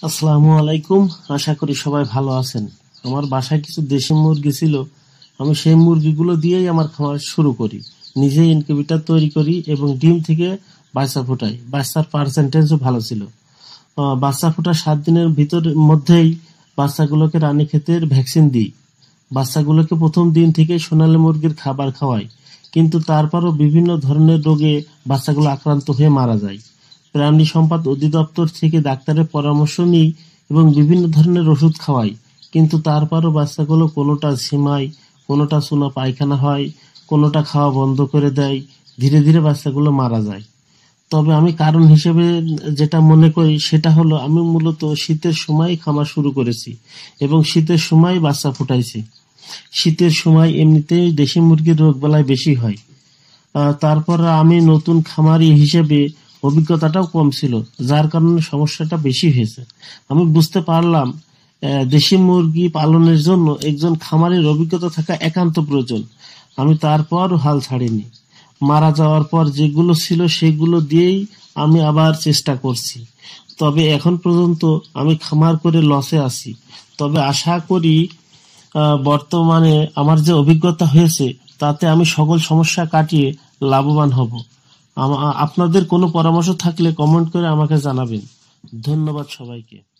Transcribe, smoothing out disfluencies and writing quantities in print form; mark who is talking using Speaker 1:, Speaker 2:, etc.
Speaker 1: আসসালামু আলাইকুম। আশা করি সবাই ভালো আছেন। আমার বাসায় কিছু দেশি মুরগি ছিল। আমি সেই মুরগিগুলো দিয়েই আমার খামার শুরু করি। নিজে ইনকিউবেটর তৈরি করি এবং ডিম থেকে বাচ্চা ফোটাই। বাচ্চার পার্সেন্টেজও ভালো ছিল। বাচ্চা ফোটার 7 দিনের মধ্যেই বাচ্চাগুলোকে রানীক্ষেতের ভ্যাকসিন দিই। বাচ্চাগুলোকে প্রথম দিন থেকেই সোনালী মুরগির খাবার খাওয়াই, কিন্তু তারপরও বিভিন্ন ধরনের রোগে বাচ্চাগুলো আক্রান্ত হয়ে মারা যায়। প্রাণী সম্পদ অধিদপ্তর থেকে ডাক্তারের পরামর্শ নিই এবং বিভিন্ন ধরনের ওষুধ খাওয়াই, কিন্তু তারপরও বাচ্চাগুলো কোনোটা ঝিমায়, কোনোটা চুনা পায়খানা হয়, কোনোটা খাওয়া বন্ধ করে দেয়। ধীরে ধীরে বাচ্চাগুলো মারা যায়। তবে আমি কারণ হিসেবে যেটা মনে করি সেটা হলো, আমি মূলত শীতের সময় খামার শুরু করেছি এবং শীতের সময় বাচ্চা ফুটাইছি। শীতের সময় এমনিতেই দেশি মুরগির রোগবালাই বেশি হয়। তারপর আমি নতুন খামারি হিসেবে অভিজ্ঞতাটাও কম ছিল, যার কারণে সমস্যাটা বেশি হয়েছে। আমি বুঝতে পারলাম দেশি মুরগি পালনের জন্য একজন খামারের অভিজ্ঞতা থাকা একান্ত প্রয়োজন। আমি তারপর হাল ছাড়িনি। মারা যাওয়ার পর যেগুলো ছিল সেগুলো দিয়েই আমি আবার চেষ্টা করছি। তবে এখন পর্যন্ত আমি খামার করে লসে আছি। তবে আশা করি বর্তমানে আমার যে অভিজ্ঞতা হয়েছে তাতে আমি সকল সমস্যা কাটিয়ে লাভবান হব। আপনাদের কোনো পরামর্শ থাকলে কমেন্ট করে আমাকে জানাবেন। ধন্যবাদ সবাইকে।